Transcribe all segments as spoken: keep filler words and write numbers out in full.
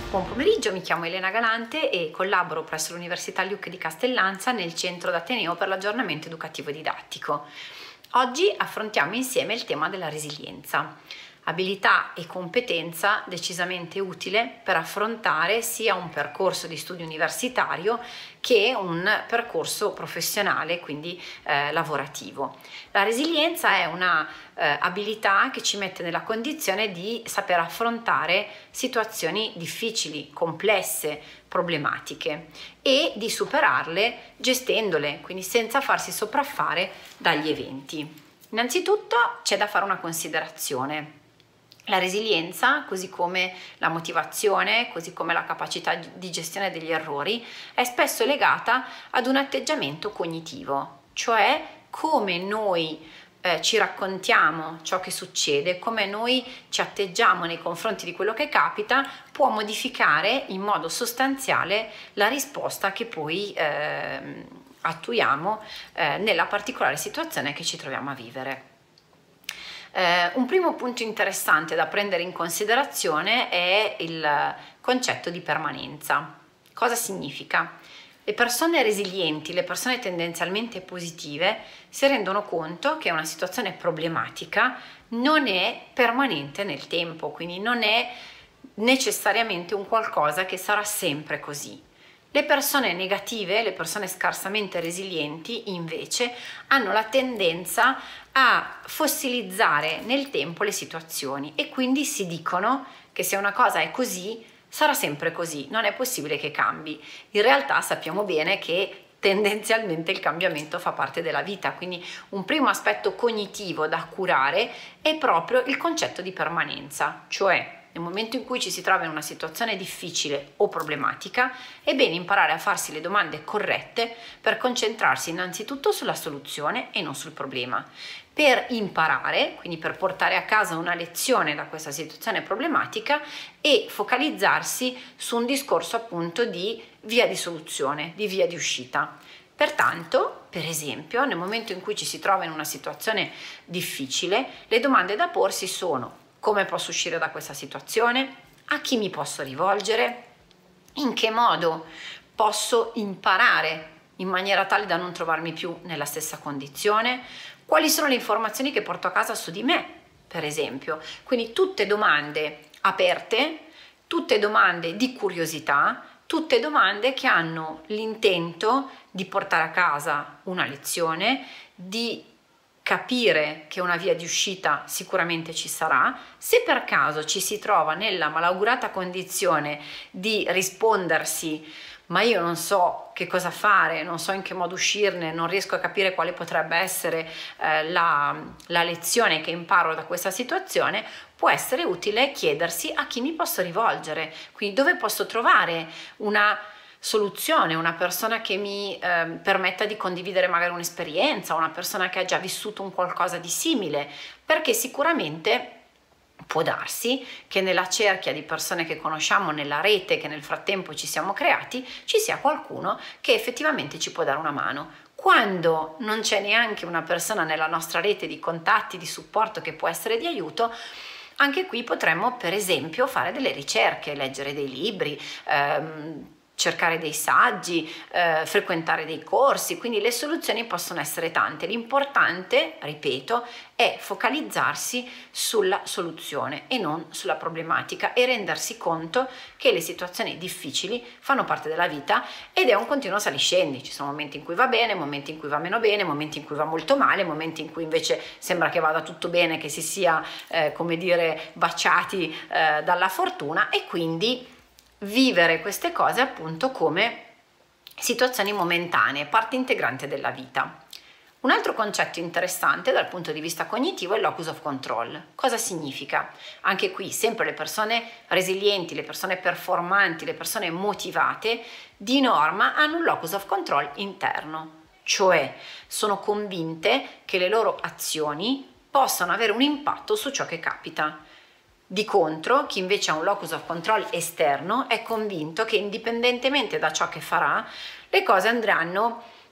Buon pomeriggio, mi chiamo Elena Galante e collaboro presso l'Università Luc di Castellanza nel Centro d'Ateneo per l'aggiornamento educativo e didattico. Oggi affrontiamo insieme il tema della resilienza, abilità e competenza decisamente utile per affrontare sia un percorso di studio universitario che un percorso professionale, quindi eh, lavorativo. La resilienza è una eh, abilità che ci mette nella condizione di saper affrontare situazioni difficili, complesse, problematiche e di superarle gestendole, quindi senza farsi sopraffare dagli eventi. Innanzitutto c'è da fare una considerazione. La resilienza, così come la motivazione, così come la capacità di gestione degli errori, è spesso legata ad un atteggiamento cognitivo, cioè come noi eh, ci raccontiamo ciò che succede, come noi ci atteggiamo nei confronti di quello che capita, può modificare in modo sostanziale la risposta che poi eh, attuiamo eh, nella particolare situazione che ci troviamo a vivere. Eh, un primo punto interessante da prendere in considerazione è il concetto di permanenza. Cosa significa? Le persone resilienti, le persone tendenzialmente positive si rendono conto che una situazione problematica non è permanente nel tempo, quindi non è necessariamente un qualcosa che sarà sempre così. Le persone negative, le persone scarsamente resilienti, invece, hanno la tendenza a fossilizzare nel tempo le situazioni e quindi si dicono che se una cosa è così, sarà sempre così, non è possibile che cambi. In realtà sappiamo bene che tendenzialmente il cambiamento fa parte della vita, quindi un primo aspetto cognitivo da curare è proprio il concetto di permanenza, cioè nel momento in cui ci si trova in una situazione difficile o problematica, è bene imparare a farsi le domande corrette per concentrarsi innanzitutto sulla soluzione e non sul problema. Per imparare, quindi per portare a casa una lezione da questa situazione problematica e focalizzarsi su un discorso appunto di via di soluzione, di via di uscita. Pertanto, per esempio, nel momento in cui ci si trova in una situazione difficile, le domande da porsi sono: come posso uscire da questa situazione? A chi mi posso rivolgere? In che modo posso imparare in maniera tale da non trovarmi più nella stessa condizione? Quali sono le informazioni che porto a casa su di me, per esempio? Quindi tutte domande aperte, tutte domande di curiosità, tutte domande che hanno l'intento di portare a casa una lezione, di capire che una via di uscita sicuramente ci sarà. Se per caso ci si trova nella malaugurata condizione di rispondersi ma io non so che cosa fare, non so in che modo uscirne, non riesco a capire quale potrebbe essere eh, la, la lezione che imparo da questa situazione, può essere utile chiedersi a chi mi posso rivolgere, quindi dove posso trovare una soluzione, una persona che mi eh, permetta di condividere magari un'esperienza, una persona che ha già vissuto un qualcosa di simile, perché sicuramente può darsi che nella cerchia di persone che conosciamo, nella rete che nel frattempo ci siamo creati, ci sia qualcuno che effettivamente ci può dare una mano. Quando non c'è neanche una persona nella nostra rete di contatti, di supporto che può essere di aiuto, anche qui potremmo per esempio fare delle ricerche, leggere dei libri, ehm, cercare dei saggi, eh, frequentare dei corsi, quindi le soluzioni possono essere tante. L'importante, ripeto, è focalizzarsi sulla soluzione e non sulla problematica e rendersi conto che le situazioni difficili fanno parte della vita ed è un continuo saliscendi. Ci sono momenti in cui va bene, momenti in cui va meno bene, momenti in cui va molto male, momenti in cui invece sembra che vada tutto bene, che si sia, eh, come dire, baciati eh, dalla fortuna e quindi vivere queste cose appunto come situazioni momentanee, parte integrante della vita. Un altro concetto interessante dal punto di vista cognitivo è il locus of control. Cosa significa? Anche qui sempre le persone resilienti, le persone performanti, le persone motivate di norma hanno un locus of control interno, cioè sono convinte che le loro azioni possano avere un impatto su ciò che capita. Di contro, chi invece ha un locus of control esterno è convinto che indipendentemente da ciò che farà, le cose andranno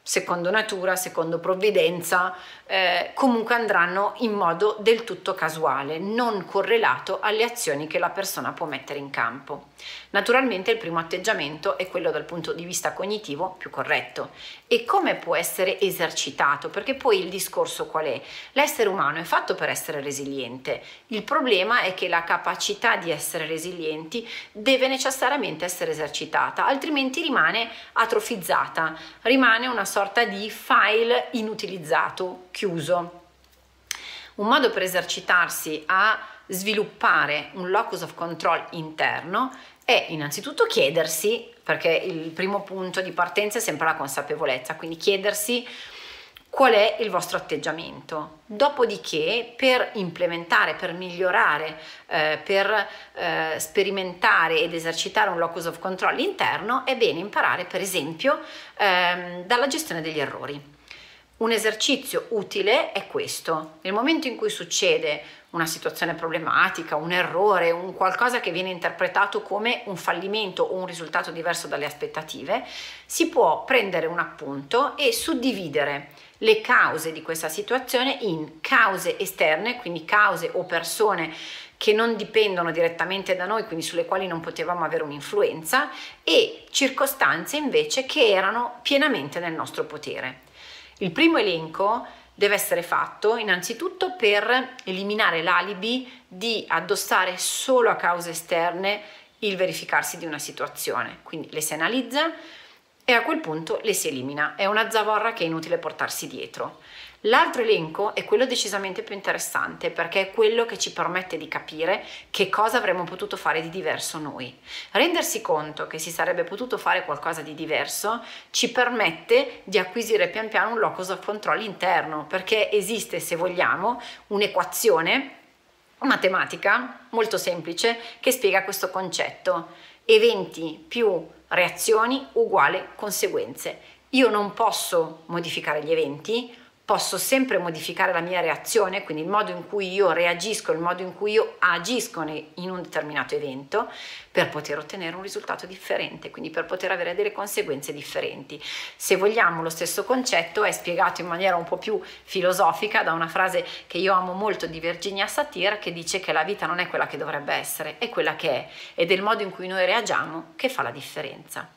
secondo natura, secondo provvidenza, eh, comunque andranno in modo del tutto casuale, non correlato alle azioni che la persona può mettere in campo. Naturalmente il primo atteggiamento è quello dal punto di vista cognitivo più corretto. E come può essere esercitato? Perché poi il discorso qual è? L'essere umano è fatto per essere resiliente. Il problema è che la capacità di essere resilienti deve necessariamente essere esercitata, altrimenti rimane atrofizzata, rimane una sorta di file inutilizzato, chiuso. Un modo per esercitarsi a sviluppare un locus of control interno è innanzitutto chiedersi, perché il primo punto di partenza è sempre la consapevolezza, quindi chiedersi qual è il vostro atteggiamento. Dopodiché, per implementare, per migliorare, eh, per eh, sperimentare ed esercitare un locus of control interno, è bene imparare, per esempio, ehm, dalla gestione degli errori. Un esercizio utile è questo: nel momento in cui succede una situazione problematica, un errore, un qualcosa che viene interpretato come un fallimento o un risultato diverso dalle aspettative, si può prendere un appunto e suddividere le cause di questa situazione in cause esterne, quindi cause o persone che non dipendono direttamente da noi, quindi sulle quali non potevamo avere un'influenza, e circostanze invece che erano pienamente nel nostro potere. Il primo elenco deve essere fatto innanzitutto per eliminare l'alibi di addossare solo a cause esterne il verificarsi di una situazione, quindi le si analizza e a quel punto le si elimina. È una zavorra che è inutile portarsi dietro. L'altro elenco è quello decisamente più interessante, perché è quello che ci permette di capire che cosa avremmo potuto fare di diverso noi. Rendersi conto che si sarebbe potuto fare qualcosa di diverso ci permette di acquisire pian piano un locus of control interno, perché esiste, se vogliamo, un'equazione matematica molto semplice che spiega questo concetto: eventi più reazioni uguale conseguenze. Io non posso modificare gli eventi, posso sempre modificare la mia reazione, quindi il modo in cui io reagisco, il modo in cui io agisco in un determinato evento, per poter ottenere un risultato differente, quindi per poter avere delle conseguenze differenti. Se vogliamo, lo stesso concetto è spiegato in maniera un po' più filosofica da una frase che io amo molto di Virginia Satir, che dice che la vita non è quella che dovrebbe essere, è quella che è, ed è il modo in cui noi reagiamo che fa la differenza.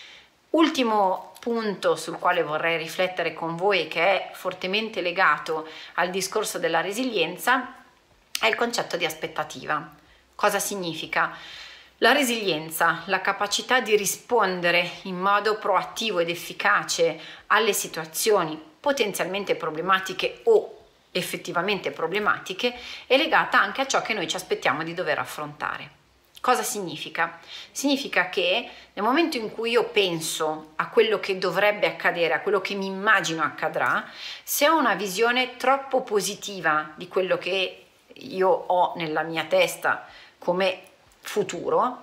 Ultimo punto sul quale vorrei riflettere con voi, che è fortemente legato al discorso della resilienza, è il concetto di aspettativa. Cosa significa? La resilienza, la capacità di rispondere in modo proattivo ed efficace alle situazioni potenzialmente problematiche o effettivamente problematiche, è legata anche a ciò che noi ci aspettiamo di dover affrontare. Cosa significa? Significa che nel momento in cui io penso a quello che dovrebbe accadere, a quello che mi immagino accadrà, se ho una visione troppo positiva di quello che io ho nella mia testa come futuro,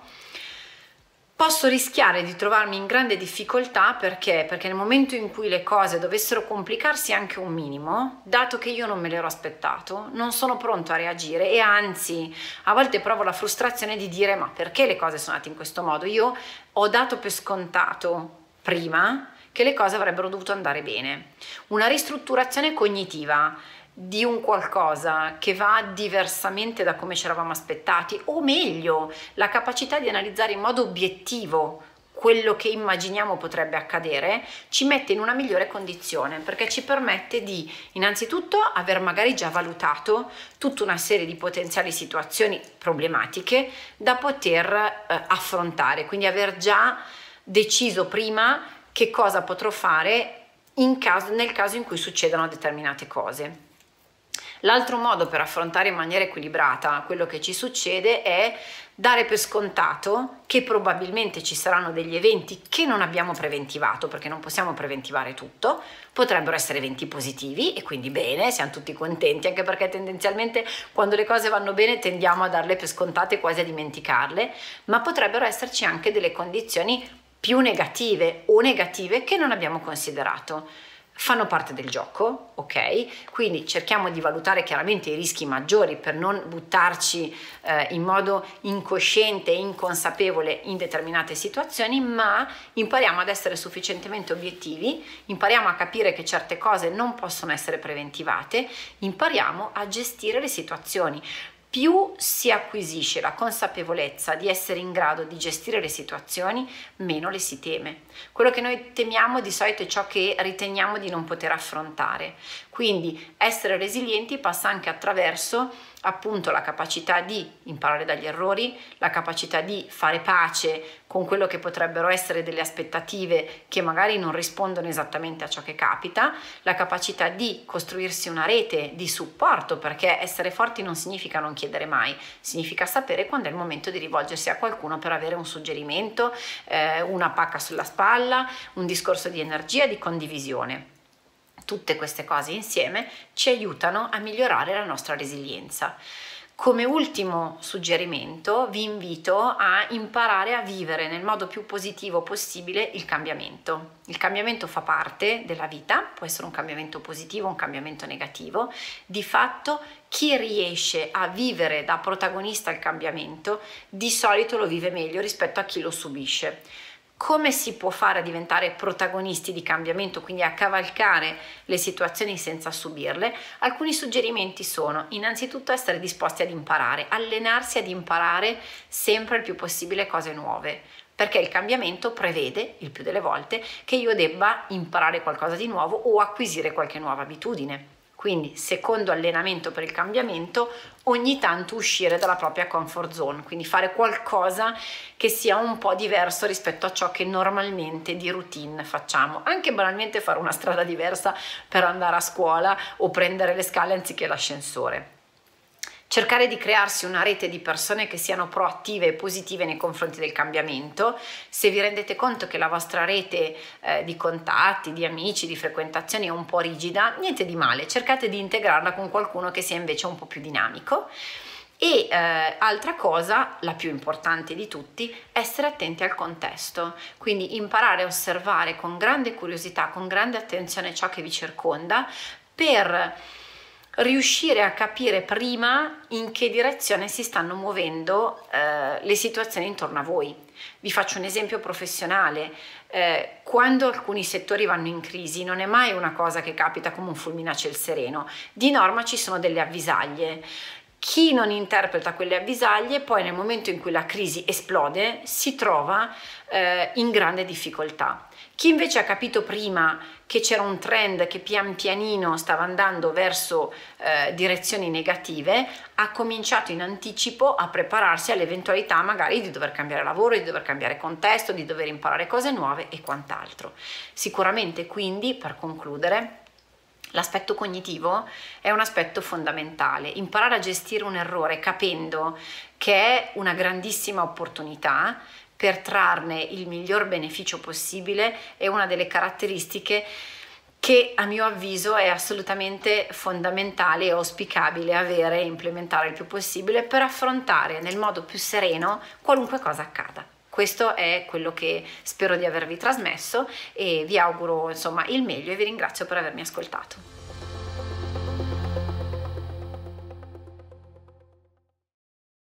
posso rischiare di trovarmi in grande difficoltà. Perché? Perché nel momento in cui le cose dovessero complicarsi anche un minimo, dato che io non me l'ero aspettato, non sono pronto a reagire e anzi a volte provo la frustrazione di dire: ma perché le cose sono andate in questo modo? Io ho dato per scontato prima che le cose avrebbero dovuto andare bene. Una ristrutturazione cognitiva di un qualcosa che va diversamente da come ci eravamo aspettati, o meglio, la capacità di analizzare in modo obiettivo quello che immaginiamo potrebbe accadere, ci mette in una migliore condizione, perché ci permette di innanzitutto aver magari già valutato tutta una serie di potenziali situazioni problematiche da poter eh, affrontare, quindi aver già deciso prima che cosa potrò fare in caso, nel caso in cui succedano determinate cose. L'altro modo per affrontare in maniera equilibrata quello che ci succede è dare per scontato che probabilmente ci saranno degli eventi che non abbiamo preventivato, perché non possiamo preventivare tutto, potrebbero essere eventi positivi e quindi bene, siamo tutti contenti, anche perché tendenzialmente quando le cose vanno bene tendiamo a darle per scontate, quasi a dimenticarle, ma potrebbero esserci anche delle condizioni più negative o negative che non abbiamo considerato. fanno parte del gioco, ok? Quindi cerchiamo di valutare chiaramente i rischi maggiori per non buttarci eh, in modo incosciente e inconsapevole in determinate situazioni, ma impariamo ad essere sufficientemente obiettivi, impariamo a capire che certe cose non possono essere preventivate, impariamo a gestire le situazioni. Più si acquisisce la consapevolezza di essere in grado di gestire le situazioni, meno le si teme. Quello che noi temiamo di solito è ciò che riteniamo di non poter affrontare. Quindi essere resilienti passa anche attraverso appunto la capacità di imparare dagli errori, la capacità di fare pace con quello che potrebbero essere delle aspettative che magari non rispondono esattamente a ciò che capita, la capacità di costruirsi una rete di supporto, perché essere forti non significa non chiedere mai, significa sapere quando è il momento di rivolgersi a qualcuno per avere un suggerimento, eh, una pacca sulla spalla, un discorso di energia, di condivisione. Tutte queste cose insieme ci aiutano a migliorare la nostra resilienza. Come ultimo suggerimento vi invito a imparare a vivere nel modo più positivo possibile il cambiamento. Il cambiamento fa parte della vita, può essere un cambiamento positivo, un cambiamento negativo. Di fatto chi riesce a vivere da protagonista il cambiamento di solito lo vive meglio rispetto a chi lo subisce. Come si può fare a diventare protagonisti di cambiamento, quindi a cavalcare le situazioni senza subirle? Alcuni suggerimenti sono innanzitutto essere disposti ad imparare, allenarsi ad imparare sempre il più possibile cose nuove, perché il cambiamento prevede, il più delle volte, che io debba imparare qualcosa di nuovo o acquisire qualche nuova abitudine. Quindi, secondo allenamento per il cambiamento, ogni tanto uscire dalla propria comfort zone, quindi fare qualcosa che sia un po' diverso rispetto a ciò che normalmente di routine facciamo. Anche banalmente fare una strada diversa per andare a scuola o prendere le scale anziché l'ascensore. Cercare di crearsi una rete di persone che siano proattive e positive nei confronti del cambiamento. Se vi rendete conto che la vostra rete eh, di contatti, di amici, di frequentazioni è un po' rigida, niente di male, cercate di integrarla con qualcuno che sia invece un po' più dinamico. E eh, altra cosa, la più importante di tutti, essere attenti al contesto, quindi imparare a osservare con grande curiosità, con grande attenzione ciò che vi circonda, per riuscire a capire prima in che direzione si stanno muovendo eh, le situazioni intorno a voi. Vi faccio un esempio professionale. Eh, quando alcuni settori vanno in crisi non è mai una cosa che capita come un fulmine a ciel sereno. Di norma ci sono delle avvisaglie. Chi non interpreta quelle avvisaglie poi nel momento in cui la crisi esplode si trova eh, in grande difficoltà. Chi invece ha capito prima che c'era un trend che pian pianino stava andando verso eh, direzioni negative, ha cominciato in anticipo a prepararsi all'eventualità magari di dover cambiare lavoro, di dover cambiare contesto, di dover imparare cose nuove e quant'altro. Sicuramente quindi, per concludere, l'aspetto cognitivo è un aspetto fondamentale. Imparare a gestire un errore capendo che è una grandissima opportunità per trarne il miglior beneficio possibile è una delle caratteristiche che a mio avviso è assolutamente fondamentale e auspicabile avere e implementare il più possibile per affrontare nel modo più sereno qualunque cosa accada. Questo è quello che spero di avervi trasmesso e vi auguro insomma il meglio e vi ringrazio per avermi ascoltato.